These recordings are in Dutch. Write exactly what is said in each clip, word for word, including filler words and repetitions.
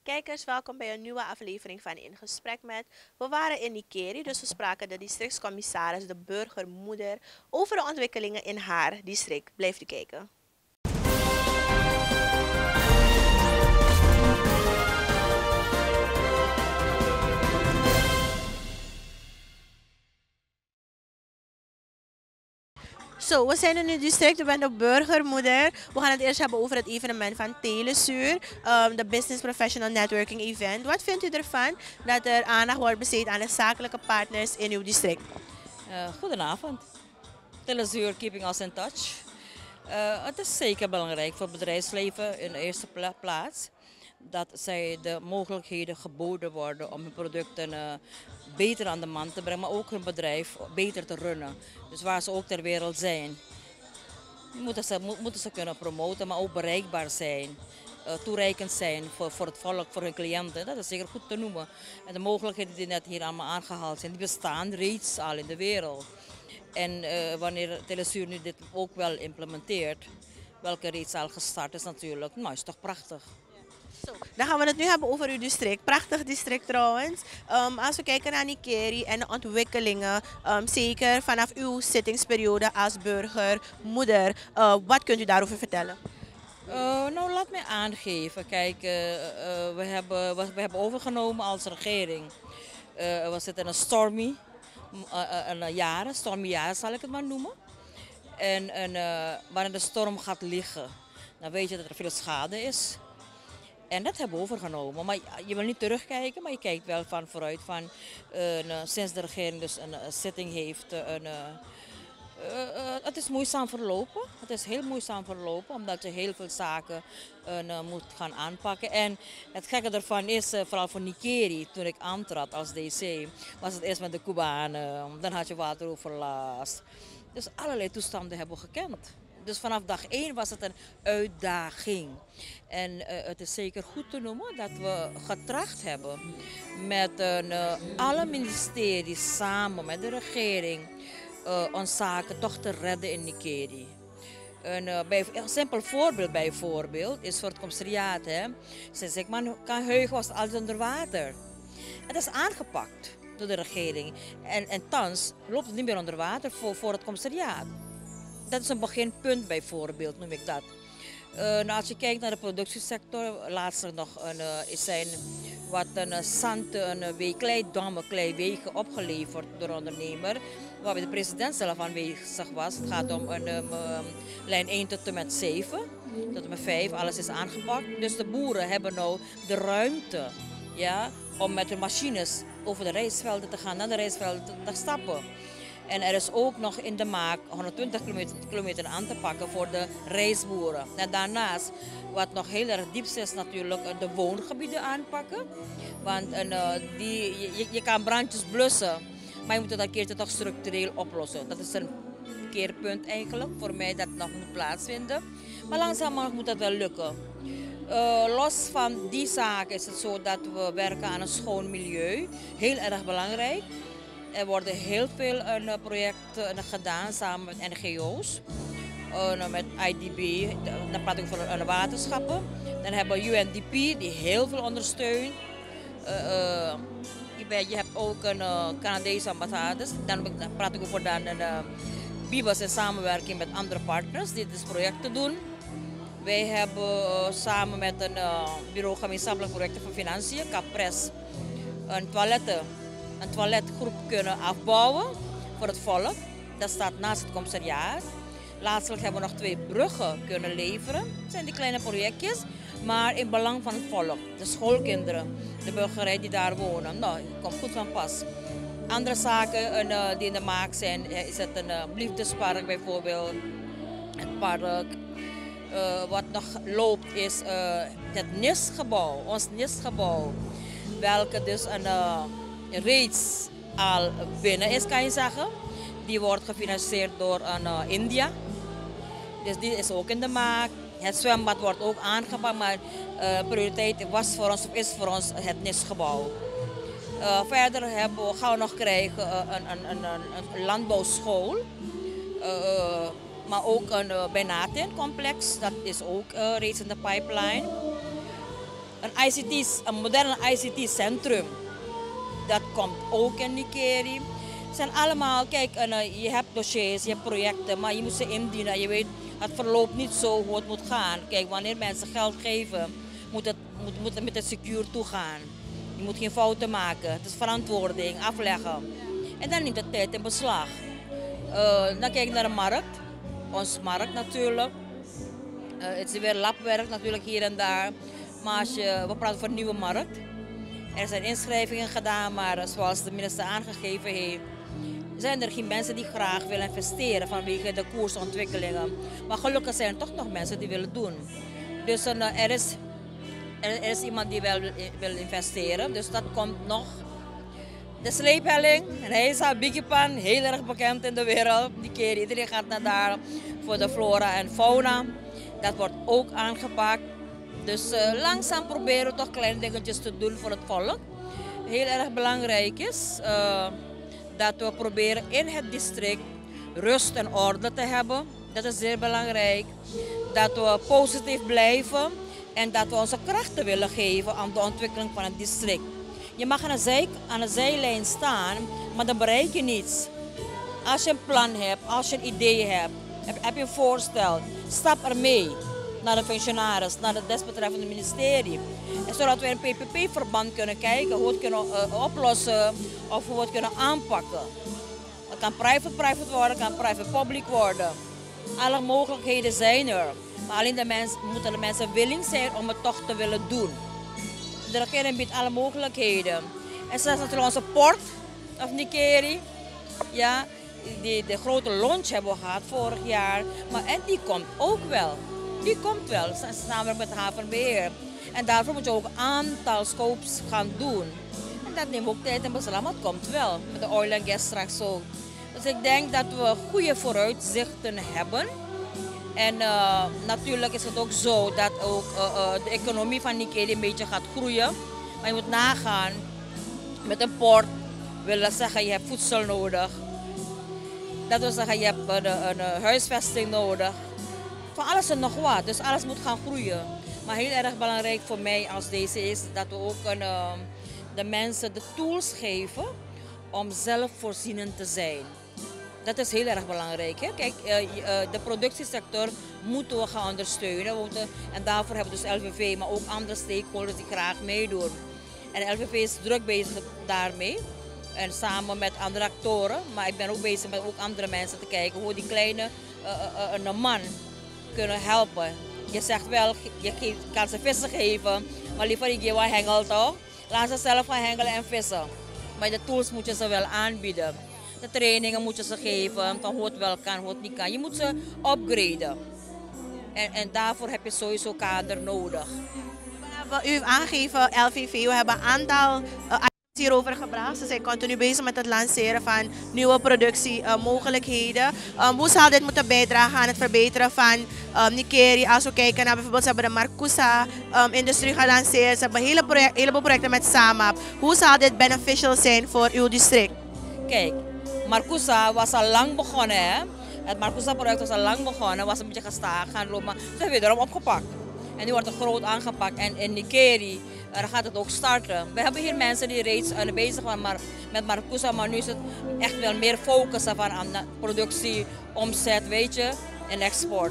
Kijkers, welkom bij een nieuwe aflevering van In Gesprek met. We waren in Nikeri, dus we spraken de districtscommissaris, de burgermoeder, over de ontwikkelingen in haar district. Blijft u kijken. Zo, we zijn in het district, we zijn de burgermoeder. We gaan het eerst hebben over het evenement van Telesuur, um, de Business Professional Networking Event. Wat vindt u ervan dat er aandacht wordt besteed aan de zakelijke partners in uw district? Uh, goedenavond. Telesuur keeping us in touch. Uh, het is zeker belangrijk voor het bedrijfsleven in de eerste pla plaats dat zij de mogelijkheden geboden worden om hun producten uh, beter aan de man te brengen, maar ook hun bedrijf beter te runnen. Dus waar ze ook ter wereld zijn, moeten ze, mo moeten ze kunnen promoten, maar ook bereikbaar zijn. Uh, toereikend zijn voor, voor het volk, voor hun cliënten. Dat is zeker goed te noemen. En de mogelijkheden die net hier allemaal aangehaald zijn, die bestaan reeds al in de wereld. En uh, wanneer Telesuur nu dit ook wel implementeert, welke reeds al gestart is natuurlijk, nou is toch prachtig. Zo, dan gaan we het nu hebben over uw district. Prachtig district trouwens. Um, als we kijken naar Nikeri en de ontwikkelingen, um, zeker vanaf uw zittingsperiode als burgermoeder, uh, wat kunt u daarover vertellen? Uh, nou, laat mij aangeven. Kijk, uh, uh, we, hebben, we, we hebben overgenomen als regering. Uh, we zitten in een stormy uh, een jaren, stormy jaren zal ik het maar noemen. En, en uh, wanneer de storm gaat liggen, dan weet je dat er veel schade is. En dat hebben we overgenomen. Maar je wil niet terugkijken, maar je kijkt wel van vooruit. Van, uh, uh, sinds de regering dus een, een zitting heeft. Uh, uh, uh, uh, het is moeizaam verlopen. Het is heel moeizaam verlopen, omdat je heel veel zaken uh, moet gaan aanpakken. En het gekke ervan is, uh, vooral voor Nikeri, toen ik aantrad als D C, was het eerst met de Cubanen. Dan had je wateroverlast. Dus allerlei toestanden hebben we gekend. Dus vanaf dag één was het een uitdaging. En uh, het is zeker goed te noemen dat we getracht hebben met uh, alle ministeries samen met de regering uh, ons zaken toch te redden in Nikeri. Een, uh, bij, een simpel voorbeeld bijvoorbeeld is voor het commissariaat. Hè. Sinds ik me kan heugen was het altijd onder water. Het is aangepakt door de regering. En, en thans loopt het niet meer onder water voor, voor het commissariaat. Dat is een beginpunt bijvoorbeeld, noem ik dat. Uh, nou, als je kijkt naar de productiesector, laatst nog een, uh, zijn wat een uh, zand, een uh, kleidamme, kleiwegen opgeleverd door een ondernemer, waarbij de president zelf aanwezig was. Het gaat om een um, um, lijn één tot en met zeven, tot en met vijf, alles is aangepakt. Dus de boeren hebben nu de ruimte, ja, om met de machines over de rijstvelden te gaan, naar de rijstvelden te, te stappen. En er is ook nog in de maak honderdtwintig kilometer aan te pakken voor de rijstboeren. En daarnaast, wat nog heel erg diep is, natuurlijk de woongebieden aanpakken. Want uh, die, je, je kan brandjes blussen, maar je moet het een keertje toch structureel oplossen. Dat is een keerpunt eigenlijk, voor mij dat nog moet plaatsvinden. Maar langzamerhand moet dat wel lukken. Uh, los van die zaak is het zo dat we werken aan een schoon milieu. Heel erg belangrijk. Er worden heel veel uh, projecten uh, gedaan samen met N G O's, uh, met I D B, dan praat ik over uh, waterschappen. Dan hebben we U N D P die heel veel ondersteunt. Uh, uh, je hebt ook een uh, Canadese ambassades, dan praat ik over dan een uh, B I B A S in samenwerking met andere partners die dit project doen. Wij hebben uh, samen met een uh, bureau gemeenschappelijke projecten van financiën, Capres, een toiletten. een toiletgroep kunnen afbouwen voor het volk. Dat staat naast het commissariaat. Laatstelijk hebben we nog twee bruggen kunnen leveren. Dat zijn die kleine projectjes, maar in belang van het volk. De schoolkinderen, de burgerij die daar wonen. Nou, dat komt goed van pas. Andere zaken uh, die in de maak zijn, is het een uh, liefdespark bijvoorbeeld. Het park. Uh, wat nog loopt is uh, het N I S-gebouw, ons N I S-gebouw. Welke dus een... Uh, reeds al binnen is, kan je zeggen. Die wordt gefinancierd door uh, India. Dus die is ook in de maak. Het zwembad wordt ook aangepakt, maar uh, prioriteit was voor ons, is voor ons het N I S-gebouw. Uh, verder hebben we, gaan we nog krijgen uh, een, een, een, een landbouwschool. Uh, maar ook een uh, Benatin-complex, dat is ook uh, reeds in de pipeline. een I C T, een moderne I C T-centrum. Dat komt ook in Nikeri. Het zijn allemaal, kijk, uh, je hebt dossiers, je hebt projecten, maar je moet ze indienen. Je weet, het verloopt niet zo hoe het moet gaan. Kijk, wanneer mensen geld geven, moet het, moet, moet het met het secuur toegaan. Je moet geen fouten maken. Het is verantwoording, afleggen. En dan neemt het tijd in beslag. Uh, dan kijk ik naar de markt. Ons markt natuurlijk. Uh, het is weer labwerk natuurlijk hier en daar. Maar als je, we praten voor een nieuwe markt. Er zijn inschrijvingen gedaan, maar zoals de minister aangegeven heeft, zijn er geen mensen die graag willen investeren vanwege de koersontwikkelingen. Maar gelukkig zijn er toch nog mensen die willen doen. Dus uh, er, is, er is iemand die wel wil investeren, dus dat komt nog. De sleephelling, en hij is haar Bigipan, heel erg bekend in de wereld. Die keer iedereen gaat naar daar voor de flora en fauna. Dat wordt ook aangepakt. Dus uh, langzaam proberen we toch kleine dingetjes te doen voor het volk. Heel erg belangrijk is uh, dat we proberen in het district rust en orde te hebben. Dat is zeer belangrijk. Dat we positief blijven en dat we onze krachten willen geven aan de ontwikkeling van het district. Je mag aan de, zij, aan de zijlijn staan, maar dan bereik je niets. Als je een plan hebt, als je een idee hebt, heb, heb je een voorstel, stap ermee naar de functionaris, naar het desbetreffende ministerie. En zodat we in een P P P-verband kunnen kijken hoe we het kunnen uh, oplossen of hoe we het kunnen aanpakken. Het kan private-private worden, het kan private-public worden. Alle mogelijkheden zijn er. Maar alleen de mens, moeten de mensen willing zijn om het toch te willen doen. De regering biedt alle mogelijkheden. En zelfs natuurlijk onze port of Nikeri. Ja, die, de grote launch hebben we gehad vorig jaar. Maar en die komt ook wel. Die komt wel, samen met havenbeheer. En daarvoor moet je ook een aantal scopes gaan doen. En dat neemt ook tijd in beslag, maar het komt wel. Met de oil en gas straks ook. Dus ik denk dat we goede vooruitzichten hebben. En uh, natuurlijk is het ook zo dat ook, uh, uh, de economie van Nikeri een beetje gaat groeien. Maar je moet nagaan, met een port wil dat zeggen je hebt voedsel nodig. Dat wil zeggen je hebt een, een, een huisvesting nodig. Van alles en nog wat, dus alles moet gaan groeien. Maar heel erg belangrijk voor mij als deze is dat we ook een, uh, de mensen de tools geven om zelfvoorzienend te zijn. Dat is heel erg belangrijk. Hè? Kijk, uh, uh, de productiesector moeten we gaan ondersteunen. We moeten, en daarvoor hebben we dus L V V, maar ook andere stakeholders die graag meedoen. En L V V is druk bezig daarmee. En samen met andere actoren. Maar ik ben ook bezig met ook andere mensen te kijken hoe die kleine uh, uh, uh, man kunnen helpen. Je zegt wel, je kan ze vissen geven, maar liever je geeft wat hengel toch? Laat ze zelf gaan hengelen en vissen. Maar de tools moet je ze wel aanbieden. De trainingen moet je ze geven, van hoe het wel kan, hoe het niet kan. Je moet ze upgraden. En, en daarvoor heb je sowieso kader nodig. U heeft aangegeven, L V V, we hebben een aantal uh, hierover gebracht. Ze zijn continu bezig met het lanceren van nieuwe productiemogelijkheden. Uh, um, hoe zal dit moeten bijdragen aan het verbeteren van um, Nikeri? Als we kijken naar bijvoorbeeld, ze hebben de Marcousa-industrie um, gelanceerd. Ze hebben een hele project, heleboel projecten met Samap. Hoe zal dit beneficial zijn voor uw district? Kijk, Marcousa was al lang begonnen. Hè? Het Marcousa-project was al lang begonnen, was een beetje gestaag gaan lopen, maar ze hebben weer erom opgepakt. En nu wordt het groot aangepakt. En in Nikeri uh, gaat het ook starten. We hebben hier mensen die reeds uh, bezig waren maar, met Marcousa, maar nu is het echt wel meer focus van aan productie, omzet, weet je, en export.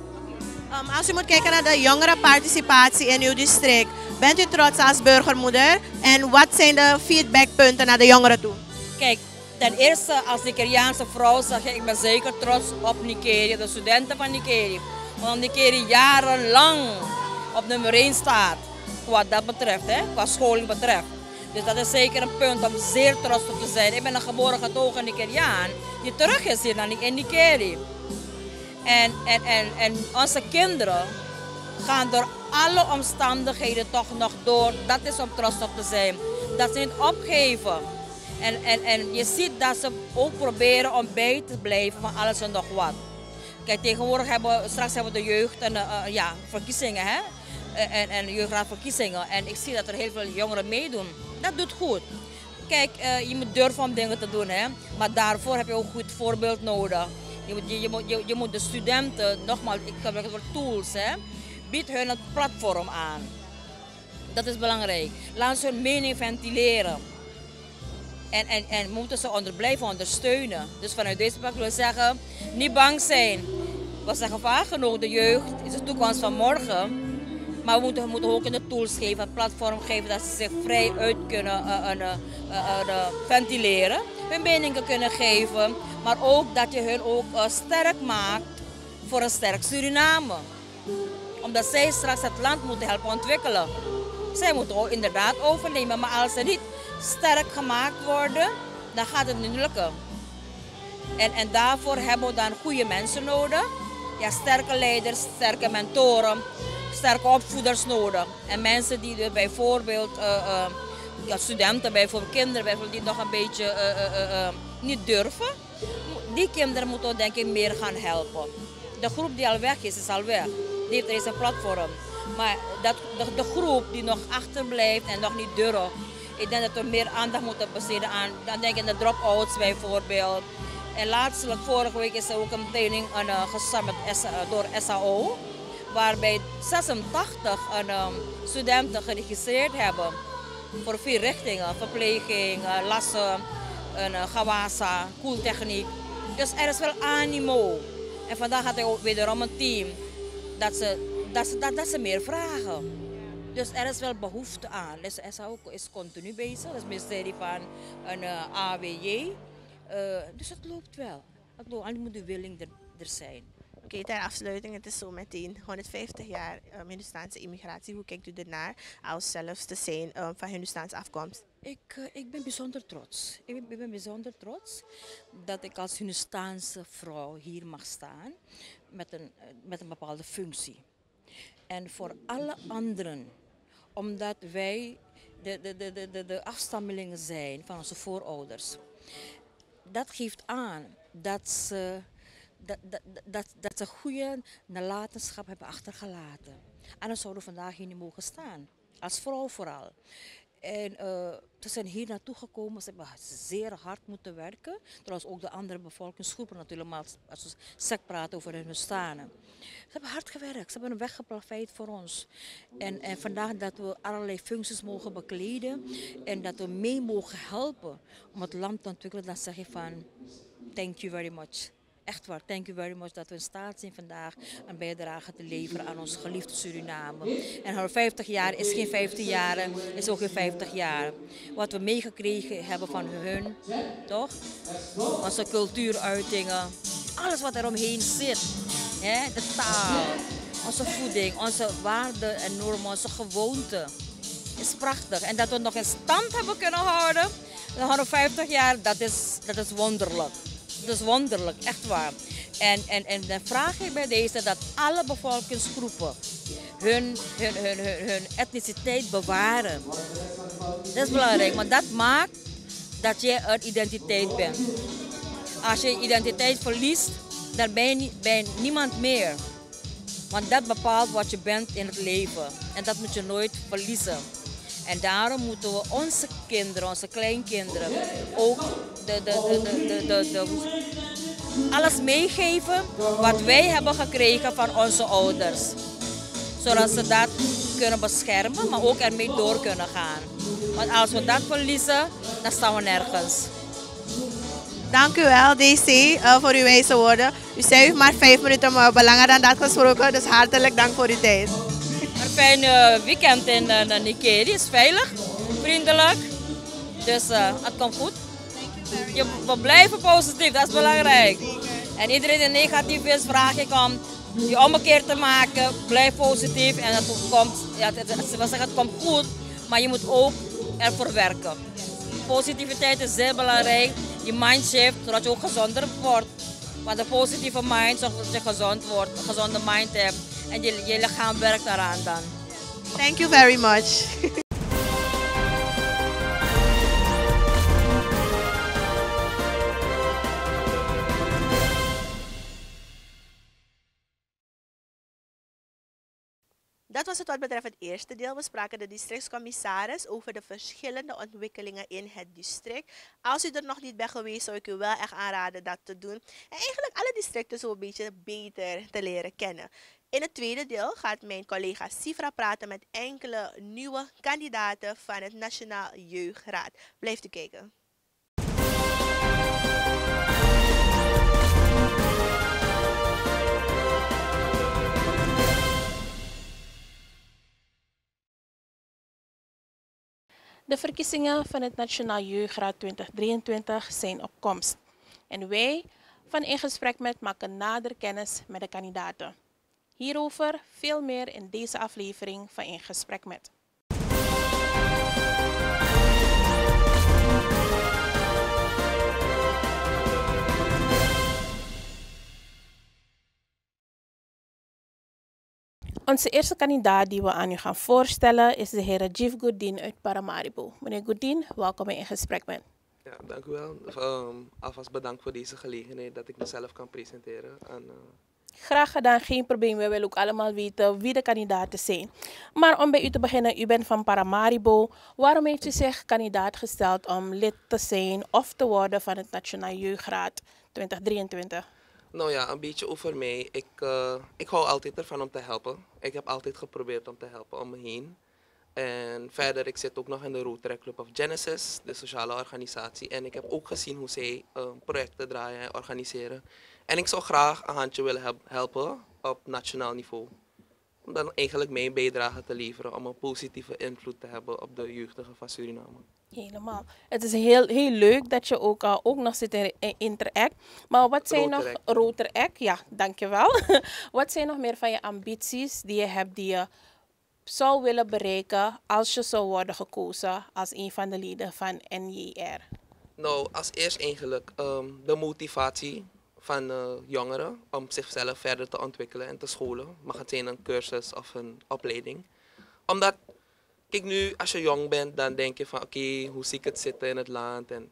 Um, als u moet kijken naar de jongerenparticipatie in uw district, bent u trots als burgermoeder? En wat zijn de feedbackpunten naar de jongeren toe? Kijk, ten eerste als Nigeriaanse vrouw zeg ik, ik ben zeker trots op Nikeri, de studenten van Nikeri. Want Nikeri jarenlang op nummer één staat, wat dat betreft, hè, qua scholing betreft. Dus dat is zeker een punt om zeer trots op te zijn. Ik ben een geboren getogen Nigeriaan die terug is hier in Nikeri. En, en, en, en onze kinderen gaan door alle omstandigheden toch nog door. Dat is om trots op te zijn. Dat ze niet opgeven. En, en, en je ziet dat ze ook proberen om bij te blijven van alles en nog wat. Kijk, tegenwoordig hebben we, straks hebben we de jeugd en uh, ja, verkiezingen, hè? En, en jeugdraadverkiezingen. En ik zie dat er heel veel jongeren meedoen. Dat doet goed. Kijk, uh, je moet durven om dingen te doen, hè? Maar daarvoor heb je ook een goed voorbeeld nodig. Je moet, je, je, moet, je, je moet de studenten, nogmaals, ik gebruik het woord tools, hè? Bied hun het platform aan. Dat is belangrijk. Laat ze hun mening ventileren. En, en, en moeten ze onder blijven ondersteunen. Dus vanuit deze pak wil ik zeggen, niet bang zijn. We zeggen vaak genoeg, de jeugd is de toekomst van morgen. Maar we moeten, we moeten ook een tools geven, een platform geven dat ze zich vrij uit kunnen uh, uh, uh, uh, ventileren. Hun meningen kunnen geven. Maar ook dat je hun ook uh, sterk maakt voor een sterk Suriname. Omdat zij straks het land moeten helpen ontwikkelen. Zij moeten ook inderdaad overnemen, maar als ze niet sterk gemaakt worden, dan gaat het niet lukken. En, en daarvoor hebben we dan goede mensen nodig. Ja, sterke leiders, sterke mentoren, sterke opvoeders nodig. En mensen die er bijvoorbeeld, uh, uh, ja, studenten bijvoorbeeld, kinderen bijvoorbeeld, die nog een beetje uh, uh, uh, uh, niet durven. Die kinderen moeten we denk ik meer gaan helpen. De groep die al weg is, is al weg. Die heeft er eens een platform. Maar dat, de, de groep die nog achterblijft en nog niet durft, ik denk dat we meer aandacht moeten besteden aan, dan denk ik aan de drop-outs bijvoorbeeld. En laatstelijk, vorige week is er ook een training uh, gestart met, door S A O, waarbij zesentachtig uh, studenten geregistreerd hebben voor vier richtingen, verpleging, uh, lassen, uh, gawasa, koeltechniek. Dus er is wel animo. En vandaag had ik ook wederom een team dat ze, dat ze, dat, dat ze meer vragen. Dus er is wel behoefte aan. Dus S A O is continu bezig, dat is het ministerie van een uh, A W J. Uh, dus het loopt wel. Het loopt, alleen moet de willing er, er zijn. Oké, okay, ter afsluiting, het is zo meteen honderdvijftig jaar um, Hindustaanse immigratie. Hoe kijkt u ernaar als zelfs te zijn um, van Hindustaanse afkomst? Ik, uh, ik ben bijzonder trots. Ik ben, ik ben bijzonder trots dat ik als Hindustaanse vrouw hier mag staan met een, uh, met een bepaalde functie. En voor alle anderen, omdat wij de, de, de, de, de afstammelingen zijn van onze voorouders. Dat geeft aan dat ze, dat, dat, dat, dat ze goede nalatenschap hebben achtergelaten. En dan zouden we vandaag hier niet mogen staan. Als vrouw vooral. En uh, ze zijn hier naartoe gekomen, ze hebben zeer hard moeten werken. Trouwens ook de andere bevolkingsgroepen natuurlijk, maar als we sec praten over hun bestanen. Ze hebben hard gewerkt, ze hebben een weg geplaveid voor ons. En, en vandaag dat we allerlei functies mogen bekleden en dat we mee mogen helpen om het land te ontwikkelen, dan zeg je van thank you very much. Echt waar, thank you very much dat we in staat zijn vandaag een bijdrage te leveren aan ons geliefde Suriname. En vijftig jaar is geen vijftien jaar, is ook geen vijftig jaar. Wat we meegekregen hebben van hun, toch? Onze cultuuruitingen, alles wat er omheen zit. Hè? De taal, onze voeding, onze waarden en normen, onze gewoonten. Is prachtig. En dat we nog in stand hebben kunnen houden, de honderdvijftig jaar, dat is, dat is wonderlijk. Dat is wonderlijk, echt waar. En, en, en dan vraag ik bij deze dat alle bevolkingsgroepen hun, hun, hun, hun, hun etniciteit bewaren. Dat is belangrijk, want dat maakt dat je een identiteit bent. Als je identiteit verliest, dan ben je, ben je niemand meer. Want dat bepaalt wat je bent in het leven. En dat moet je nooit verliezen. En daarom moeten we onze kinderen, onze kleinkinderen, ook de, de, de, de, de, de, de, alles meegeven wat wij hebben gekregen van onze ouders. Zodat ze dat kunnen beschermen, maar ook ermee door kunnen gaan. Want als we dat verliezen, dan staan we nergens. Dank u wel, D C, uh, voor uw wijze woorden. U zei u maar vijf minuten, maar langer dan dat gesproken, dus hartelijk dank voor uw tijd. Een fijn uh, weekend in uh, Nikeri, is veilig, vriendelijk, dus uh, het komt goed. Je, we blijven positief, dat is belangrijk. En iedereen die negatief is, vraag ik om je ommekeer te maken, blijf positief en het komt, ja, het, het, het, het komt goed, maar je moet ook ervoor werken. Positiviteit is zeer belangrijk, je mind shift, zodat je ook gezonder wordt. Want een positieve mind zorgt dat je gezond wordt, een gezonde mind hebt en je, je lichaam werkt eraan dan. Thank you very much. Dat was het wat betreft het eerste deel. We spraken de districtscommissaris over de verschillende ontwikkelingen in het district. Als u er nog niet bent geweest, zou ik u wel echt aanraden dat te doen. En eigenlijk alle districten zo een beetje beter te leren kennen. In het tweede deel gaat mijn collega Sifra praten met enkele nieuwe kandidaten van het Nationaal Jeugdraad. Blijft u kijken. De verkiezingen van het Nationaal Jeugdraad twintig drieëntwintig zijn op komst. En wij van In Gesprek Met maken nader kennis met de kandidaten. Hierover veel meer in deze aflevering van In Gesprek Met. Onze eerste kandidaat die we aan u gaan voorstellen is de heer Rajiv Goodin uit Paramaribo. Meneer Goodin, welkom bij In Gesprek Met. Ja, dank u wel. Um, alvast bedankt voor deze gelegenheid dat ik mezelf kan presenteren. En, uh... Graag gedaan, geen probleem. We willen ook allemaal weten wie de kandidaten zijn. Maar om bij u te beginnen, u bent van Paramaribo. Waarom heeft u zich kandidaat gesteld om lid te zijn of te worden van het Nationaal Jeugdraad twintig drieëntwintig? Nou ja, een beetje over mij. Ik, uh, ik hou altijd ervan om te helpen. Ik heb altijd geprobeerd om te helpen om me heen. En verder, ik zit ook nog in de Rotary Club of Genesis, de sociale organisatie. En ik heb ook gezien hoe zij uh, projecten draaien en organiseren. En ik zou graag een handje willen helpen op nationaal niveau. Om dan eigenlijk mijn bijdrage te leveren om een positieve invloed te hebben op de jeugdigen van Suriname. Helemaal. Het is heel, heel leuk dat je ook, uh, ook nog zit in Interact. Maar wat zijn Rotary. nog... Rotaract, ja, dankjewel. Wat zijn nog meer van je ambities die je hebt die je zou willen bereiken als je zou worden gekozen als een van de leden van N J R? Nou, als eerst eigenlijk um, de motivatie van uh, jongeren om zichzelf verder te ontwikkelen en te scholen. Mag het zijn een cursus of een opleiding. Omdat, kijk nu, als je jong bent, dan denk je van oké, okay, hoe zie ik het zitten in het land? En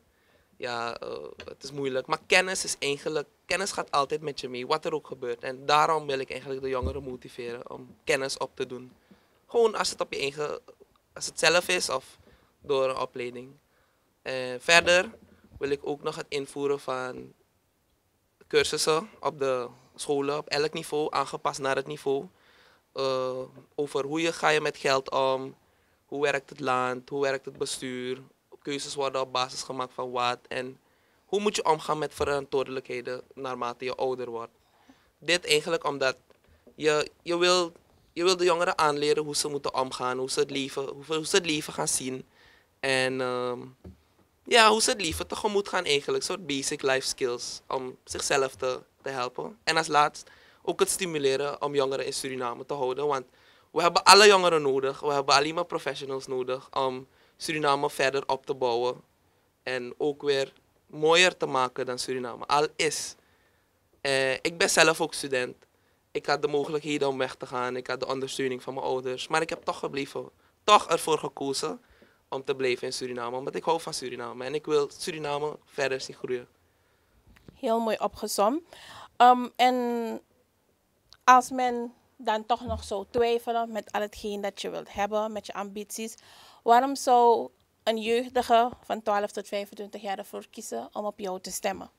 ja, uh, het is moeilijk. Maar kennis is eigenlijk, kennis gaat altijd met je mee, wat er ook gebeurt. En daarom wil ik eigenlijk de jongeren motiveren om kennis op te doen. Gewoon als het op je eigen, als het zelf is of door een opleiding. En verder wil ik ook nog het invoeren van cursussen op de scholen, op elk niveau, aangepast naar het niveau. Uh, over hoe je, ga je met geld om, hoe werkt het land, hoe werkt het bestuur. Keuzes worden op basis gemaakt van wat en hoe moet je omgaan met verantwoordelijkheden naarmate je ouder wordt. Dit eigenlijk omdat je, je, wil, je wil de jongeren aanleren hoe ze moeten omgaan, hoe ze het leven, hoe, hoe ze het leven gaan zien. En uh, ja, hoe ze het leven tegemoet gaan eigenlijk, soort basic life skills om zichzelf te, te helpen. En als laatst ook het stimuleren om jongeren in Suriname te houden, want we hebben alle jongeren nodig, we hebben alleen maar professionals nodig om Suriname verder op te bouwen en ook weer mooier te maken dan Suriname al is. Uh, ik ben zelf ook student. Ik had de mogelijkheden om weg te gaan, ik had de ondersteuning van mijn ouders, maar ik heb toch gebleven, toch ervoor gekozen om te blijven in Suriname, omdat ik hou van Suriname en ik wil Suriname verder zien groeien. Heel mooi opgezomd. Um, en als men dan toch nog zou twijfelen met al hetgeen dat je wilt hebben, met je ambities, waarom zou een jeugdige van twaalf tot vijfentwintig jaar ervoor kiezen om op jou te stemmen?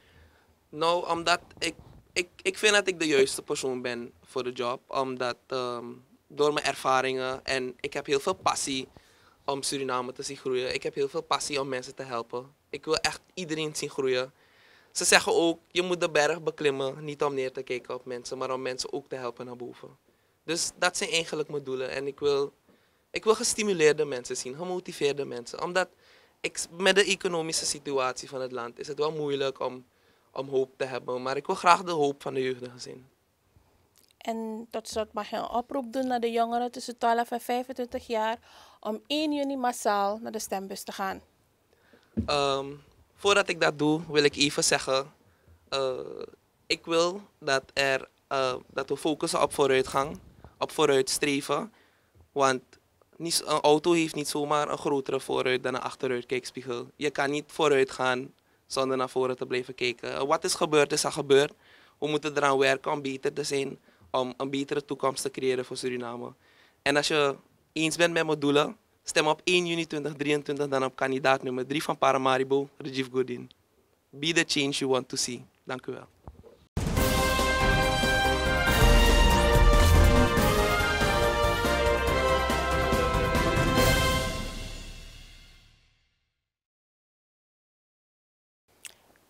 Nou, omdat ik, ik, ik vind dat ik de juiste persoon ben voor de job, omdat um, door mijn ervaringen en ik heb heel veel passie om Suriname te zien groeien. Ik heb heel veel passie om mensen te helpen. Ik wil echt iedereen zien groeien. Ze zeggen ook, je moet de berg beklimmen, niet om neer te kijken op mensen, maar om mensen ook te helpen naar boven. Dus dat zijn eigenlijk mijn doelen. En ik wil, ik wil gestimuleerde mensen zien, gemotiveerde mensen. Omdat ik, met de economische situatie van het land is het wel moeilijk om, om hoop te hebben. Maar ik wil graag de hoop van de jeugdigen zien. En tot slot mag je een oproep doen naar de jongeren tussen twaalf en vijfentwintig jaar om één juni massaal naar de stembus te gaan. Um, voordat ik dat doe, wil ik even zeggen, uh, ik wil dat, er, uh, dat we focussen op vooruitgang, op vooruitstreven. Want niet, een auto heeft niet zomaar een grotere vooruit dan een achteruitkijkspiegel. Je kan niet vooruit gaan zonder naar voren te blijven kijken. Wat is gebeurd, is al gebeurd. We moeten eraan werken om beter te zijn, om een betere toekomst te creëren voor Suriname. En als je eens bent met mijn doelen, stem op één juni tweeduizend drieëntwintig dan op kandidaat nummer drie van Paramaribo, Rajiv Goodin. Be the change you want to see. Dank u wel.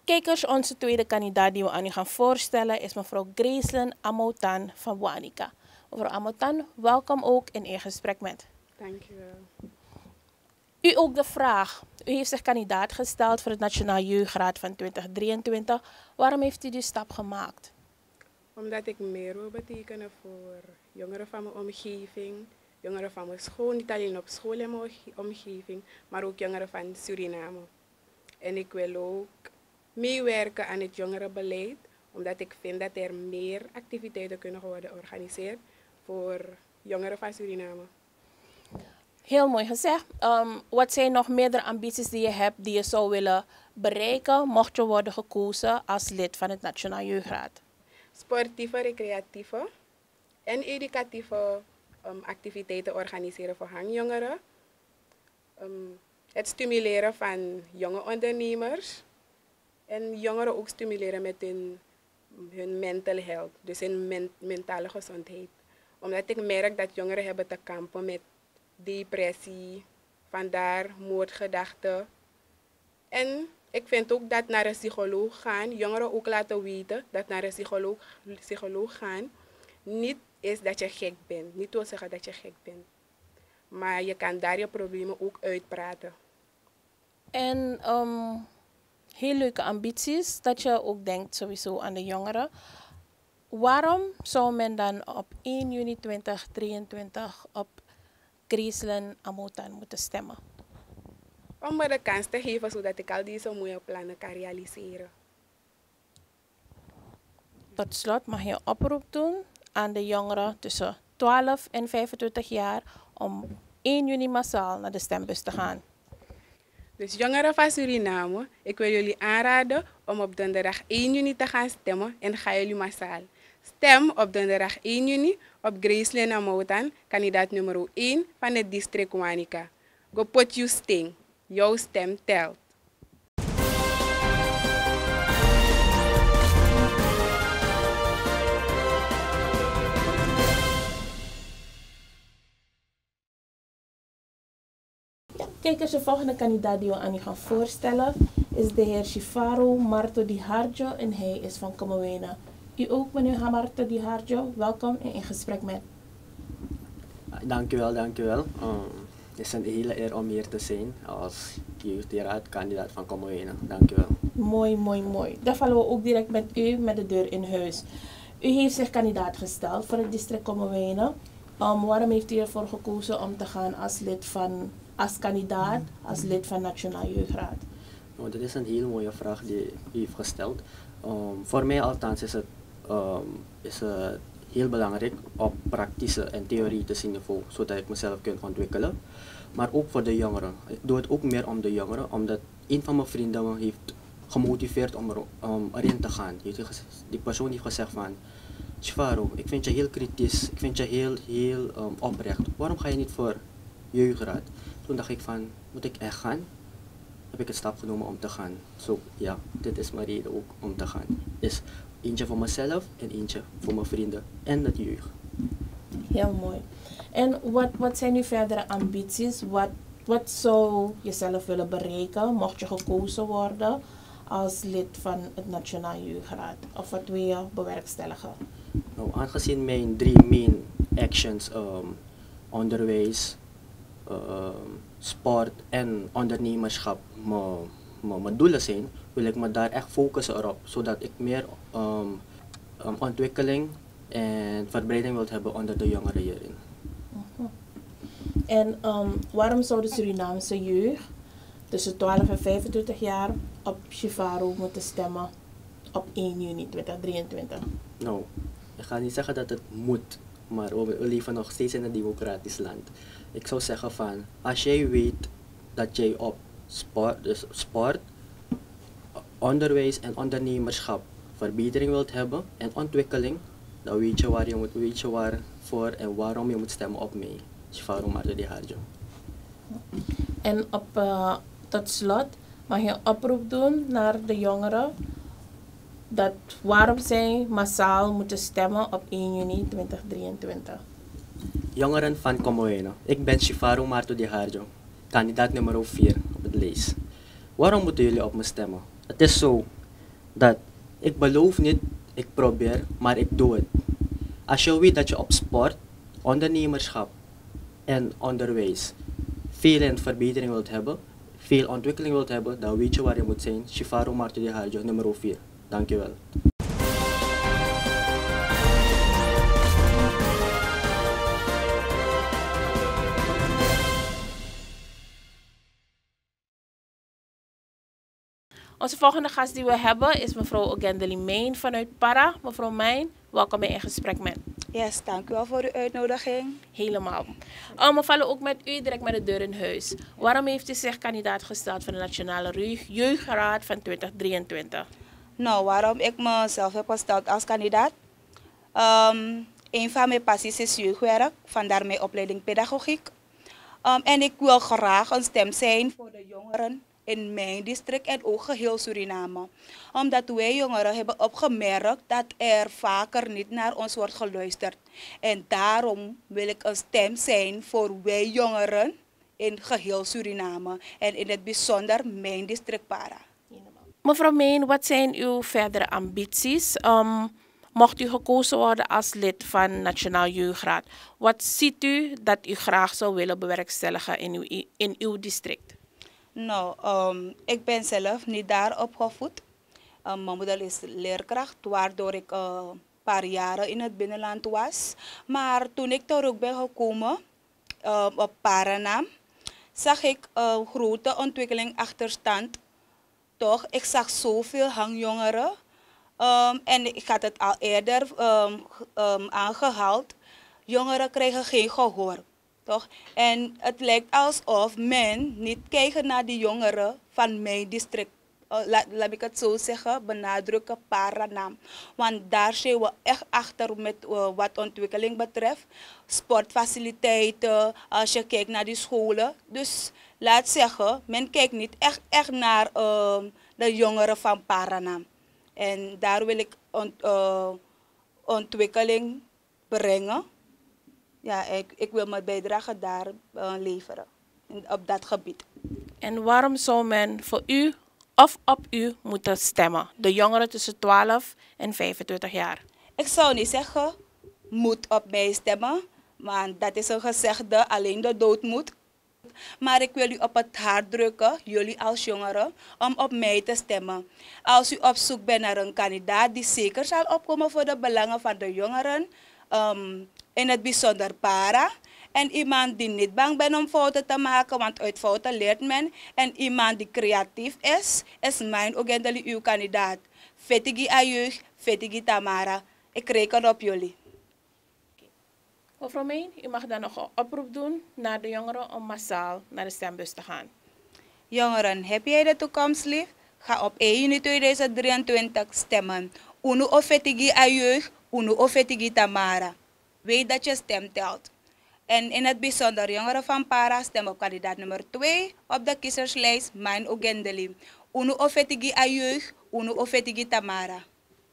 Kijkers, onze tweede kandidaat die we aan u gaan voorstellen is mevrouw Gracelyn Amotan van Wanica. Mevrouw Amotan, welkom ook in één gesprek met. Dankjewel. U ook de vraag. U heeft zich kandidaat gesteld voor het Nationaal Jeugdraad van twintig drieëntwintig. Waarom heeft u die stap gemaakt? Omdat ik meer wil betekenen voor jongeren van mijn omgeving, jongeren van mijn school, niet alleen op school in mijn omgeving, maar ook jongeren van Suriname. En ik wil ook meewerken aan het jongerenbeleid, omdat ik vind dat er meer activiteiten kunnen worden georganiseerd voor jongeren van Suriname. Heel mooi gezegd. Um, wat zijn nog meerdere ambities die je hebt die je zou willen bereiken, mocht je worden gekozen als lid van het Nationaal Jeugdraad? Sportieve, recreatieve en educatieve um, activiteiten organiseren voor hangjongeren. Um, het stimuleren van jonge ondernemers. En jongeren ook stimuleren met hun, hun mental health, dus hun men, mentale gezondheid. Omdat ik merk dat jongeren hebben te kampen met depressie, vandaar moordgedachten. En ik vind ook dat naar een psycholoog gaan, jongeren ook laten weten dat naar een psycholoog, psycholoog gaan niet is dat je gek bent. Niet wil zeggen dat je gek bent. Maar je kan daar je problemen ook uitpraten. En um, heel leuke ambities, dat je ook denkt sowieso aan de jongeren. Waarom zou men dan op één juni twintig drieëntwintig op Gracelyn Amotan moeten stemmen? Om me de kans te geven zodat ik al deze mooie plannen kan realiseren. Tot slot mag je een oproep doen aan de jongeren tussen twaalf en vijfentwintig jaar om één juni massaal naar de stembus te gaan. Dus jongeren van Suriname, ik wil jullie aanraden om op donderdag één juni te gaan stemmen en ga jullie massaal. Stem op donderdag één juni op Gracelyn Amotan, kandidaat nummer één van het district Wanica. Go put you sting. Jouw stem telt. Kijk eens, de volgende kandidaat die we aan u gaan voorstellen is de heer Shifaro Marto Di Harjo en hij is van Komowena. U ook, meneer Marto Di Harjo, welkom en in gesprek met. Dankjewel, dankjewel. Um, het is een hele eer om hier te zijn als jeugdraadkandidaat van Komowena. Dankjewel. Mooi, mooi, mooi. Dan vallen we ook direct met u met de deur in huis. U heeft zich kandidaat gesteld voor het district Komowena. Um, waarom heeft u ervoor gekozen om te gaan als lid van, als kandidaat, als lid van Nationaal Jeugdraad? Nou, dit is een hele mooie vraag die u heeft gesteld. Um, voor mij althans is het, um, is het heel belangrijk op praktische en theoretische niveau, zodat ik mezelf kan ontwikkelen. Maar ook voor de jongeren. Ik doe het ook meer om de jongeren, omdat een van mijn vrienden me heeft gemotiveerd om, er, om erin te gaan. Die persoon heeft gezegd van, Shifaro, ik vind je heel kritisch, ik vind je heel, heel um, oprecht. Waarom ga je niet voor jeugdraad? Toen dacht ik van, moet ik echt gaan? Heb ik een stap genomen om te gaan. Zo, ja, dit is mijn reden ook om te gaan. Is eentje voor mezelf en eentje voor mijn vrienden en het jeugd. Heel mooi. En wat, wat zijn uw verdere ambities? Wat, wat zou je zelf willen bereiken mocht je gekozen worden als lid van het Nationaal Jeugdraad? Of wat wil je bewerkstelligen? Nou, aangezien mijn drie main actions, um, onderwijs, um, sport en ondernemerschap mijn doelen zijn, wil ik me daar echt focussen erop, zodat ik meer um, um, ontwikkeling en verbreding wil hebben onder de jongeren hierin. Uh-huh. En um, waarom zou de Surinaamse jeugd tussen twaalf en vijfentwintig jaar op Shifaro moeten stemmen op één juni twintig drieëntwintig? Nou, ik ga niet zeggen dat het moet, maar we leven nog steeds in een democratisch land. Ik zou zeggen van, als jij weet dat jij op sport, dus sport, onderwijs en ondernemerschap verbetering wilt hebben en ontwikkeling, dan weet je waar je moet, weet je waarvoor en waarom je moet stemmen op mij. Shifaro Marto Di Harjo. En op, uh, tot slot mag je een oproep doen naar de jongeren dat waarom zij massaal moeten stemmen op één juni twintig drieëntwintig. Jongeren van Komowena, ik ben Shifaro Marto Di Harjo, kandidaat nummer vier op het lijst. Waarom moeten jullie op me stemmen? Het is zo, Dat ik beloof niet, ik probeer, maar ik doe het. Als je weet dat je op sport, ondernemerschap en onderwijs veel in verbetering wilt hebben, veel ontwikkeling wilt hebben, dan weet je waar je moet zijn. Shifaro Marto de Harjo, nummer vier. Dankjewel. Onze volgende gast die we hebben is mevrouw Ogendeli Mijn vanuit Para. Mevrouw Mijn, welkom bij In Gesprek Met. Yes, dank u wel voor uw uitnodiging. Helemaal. Um, we vallen ook met u direct met de deur in huis. Waarom heeft u zich kandidaat gesteld voor de Nationale Jeugdraad van twintig drieëntwintig? Nou, waarom ik mezelf heb gesteld als kandidaat? Um, een van mijn passies is jeugdwerk, vandaar mijn opleiding pedagogiek. Um, en ik wil graag een stem zijn voor de jongeren in mijn district en ook geheel Suriname. Omdat wij jongeren hebben opgemerkt dat er vaker niet naar ons wordt geluisterd. En daarom wil ik een stem zijn voor wij jongeren in geheel Suriname. En in het bijzonder mijn district Para. Mevrouw Mijn, wat zijn uw verdere ambities? Um, mocht u gekozen worden als lid van Nationaal Jeugdraad, wat ziet u dat u graag zou willen bewerkstelligen in uw, in uw district? Nou, um, ik ben zelf niet daar opgevoed. Um, mijn moeder is leerkracht, waardoor ik uh, een paar jaren in het binnenland was. Maar toen ik terug ben gekomen uh, op Paranam, zag ik een uh, grote ontwikkeling achterstand. Toch, ik zag zoveel hangjongeren. Um, en ik had het al eerder um, um, aangehaald. Jongeren krijgen geen gehoor. Toch? En het lijkt alsof men niet kijkt naar die jongeren van mijn district. Uh, laat, laat ik het zo zeggen, benadrukken Paranam. Want daar zijn we echt achter met uh, wat ontwikkeling betreft. Sportfaciliteiten, als je kijkt naar die scholen. Dus laat zeggen, men kijkt niet echt, echt naar uh, de jongeren van Paranam. En daar wil ik ont, uh, ontwikkeling brengen. Ja, ik, ik wil mijn bijdrage daar uh, leveren, in, op dat gebied. En waarom zou men voor u of op u moeten stemmen? De jongeren tussen twaalf en vijfentwintig jaar. Ik zou niet zeggen, moet op mij stemmen. Want dat is een gezegde, alleen de dood moet. Maar ik wil u op het hart drukken, jullie als jongeren, om op mij te stemmen. Als u op zoek bent naar een kandidaat die zeker zal opkomen voor de belangen van de jongeren, um, in het bijzonder Para. En iemand die niet bang bent om fouten te maken, want uit fouten leert men. En iemand die creatief is, is mijn Ogendeli uw kandidaat. Fetigi Ayug, Fetigi Tamara. Ik reken op jullie. Mevrouw Mijn, u mag dan nog een oproep doen naar de jongeren om massaal naar de stembus te gaan. Jongeren, heb jij de toekomst lief? Ga op één juni tweeduizend drieëntwintig stemmen. Unu ofetigi Ayug, unu ofetigi Tamara. Weet dat je stem telt. En in het bijzonder jongeren van Para stemmen op kandidaat nummer twee op de kiezerslijst, mijn Ogendeli. Unu ofetigi Ayug, unu ofetigi Tamara.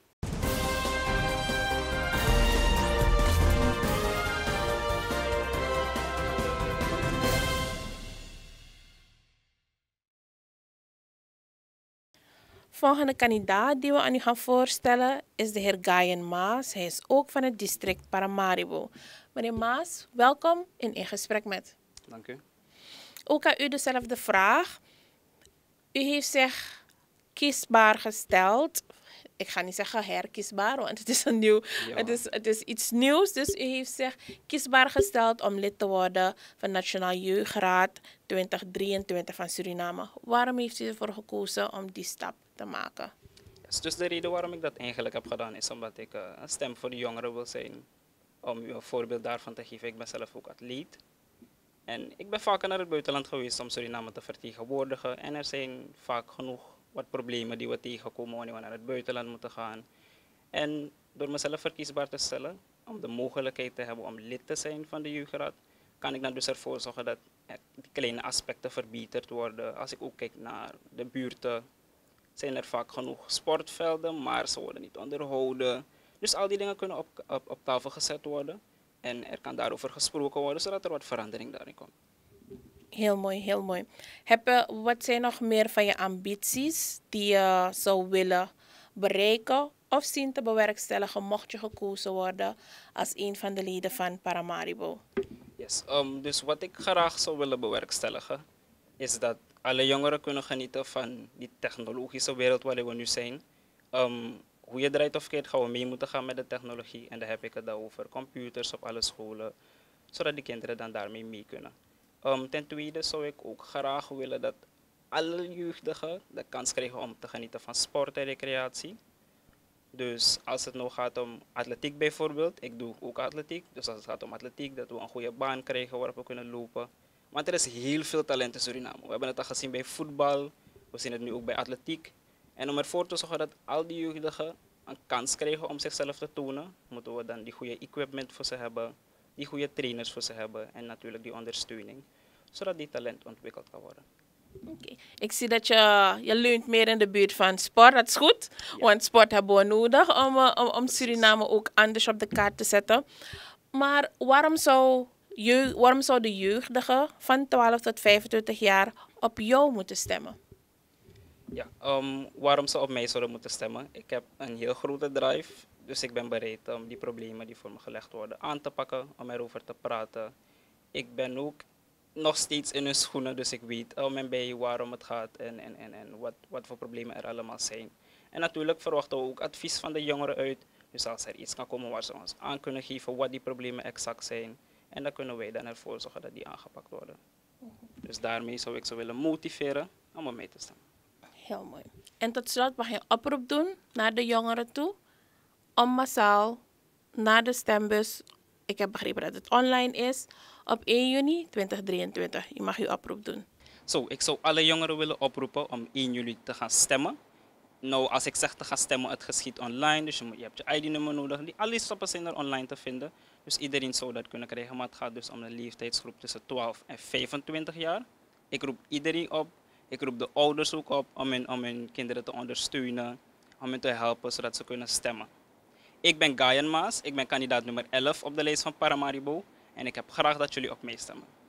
Volgende kandidaat die we aan u gaan voorstellen is de heer Gayen Maas. Hij is ook van het district Paramaribo. Meneer Maas, welkom in In Gesprek Met. Dank u. Ook aan u dezelfde vraag. U heeft zich kiesbaar gesteld. Ik ga niet zeggen herkiesbaar, want het is, een nieuw, Ja. het is, het is iets nieuws. Dus u heeft zich kiesbaar gesteld om lid te worden van Nationaal Jeugdraad twintig drieëntwintig van Suriname. Waarom heeft u ervoor gekozen om die stap te maken? Yes, dus de reden waarom ik dat eigenlijk heb gedaan is omdat ik uh, een stem voor de jongeren wil zijn. Om u een voorbeeld daarvan te geven, ik ben zelf ook atleet. En ik ben vaker naar het buitenland geweest om Suriname te vertegenwoordigen. En er zijn vaak genoeg wat problemen die we tegenkomen wanneer we naar het buitenland moeten gaan. En door mezelf verkiesbaar te stellen, om de mogelijkheid te hebben om lid te zijn van de jeugdraad, kan ik dan dus ervoor zorgen dat die kleine aspecten verbeterd worden. Als ik ook kijk naar de buurten, zijn er vaak genoeg sportvelden, maar ze worden niet onderhouden. Dus al die dingen kunnen op, op, op tafel gezet worden. En er kan daarover gesproken worden, zodat er wat verandering daarin komt. Heel mooi, heel mooi. Heb je, wat zijn nog meer van je ambities die je zou willen bereiken of zien te bewerkstelligen mocht je gekozen worden als een van de leden van Paramaribo? Yes, um, dus wat ik graag zou willen bewerkstelligen, is dat alle jongeren kunnen genieten van die technologische wereld waarin we nu zijn. Um, hoe je draait of keert, gaan we mee moeten gaan met de technologie. En dan heb ik het dan over computers op alle scholen, zodat die kinderen dan daarmee mee kunnen. Um, ten tweede zou ik ook graag willen dat alle jeugdigen de kans krijgen om te genieten van sport en recreatie. Dus als het nou gaat om atletiek bijvoorbeeld, ik doe ook atletiek. Dus als het gaat om atletiek, dat we een goede baan krijgen waarop we kunnen lopen. Want er is heel veel talent in Suriname. We hebben het al gezien bij voetbal, we zien het nu ook bij atletiek. En om ervoor te zorgen dat al die jeugdigen een kans krijgen om zichzelf te tonen, moeten we dan die goede equipment voor ze hebben, die goede trainers voor ze hebben en natuurlijk die ondersteuning, zodat die talent ontwikkeld kan worden. Okay. Ik zie dat je, je leunt meer in de buurt van sport. Dat is goed, ja. Want sport hebben we nodig om, om, om Suriname ook anders op de kaart te zetten. Maar waarom zou, je, waarom zou de jeugdigen van twaalf tot vijfentwintig jaar op jou moeten stemmen? Ja, um, waarom ze op mij zouden moeten stemmen? Ik heb een heel grote drive, dus ik ben bereid om die problemen die voor me gelegd worden aan te pakken, om erover te praten. Ik ben ook nog steeds in hun schoenen, dus ik weet om en bij waarom het gaat en, en, en, en wat, wat voor problemen er allemaal zijn. En natuurlijk verwachten we ook advies van de jongeren uit, dus als er iets kan komen waar ze ons aan kunnen geven wat die problemen exact zijn, en dan kunnen wij dan ervoor zorgen dat die aangepakt worden. Dus daarmee zou ik ze willen motiveren om op mij te stemmen. Heel mooi. En tot slot mag je een oproep doen naar de jongeren toe om massaal naar de stembus, ik heb begrepen dat het online is, op één juni tweeduizend drieëntwintig. Je mag je oproep doen. Zo, ik zou alle jongeren willen oproepen om één juli te gaan stemmen. Nou, als ik zeg te gaan stemmen, het geschiet online, dus je, moet, je hebt je I D-nummer nodig. Die, alle stappen zijn er online te vinden, dus iedereen zou dat kunnen krijgen. Maar het gaat dus om een leeftijdsgroep tussen twaalf en vijfentwintig jaar. Ik roep iedereen op, ik roep de ouders ook op om hun, om hun kinderen te ondersteunen, om hen te helpen, zodat ze kunnen stemmen. Ik ben Guyan Maas, ik ben kandidaat nummer elf op de lijst van Paramaribo en ik heb graag dat jullie op mij stemmen.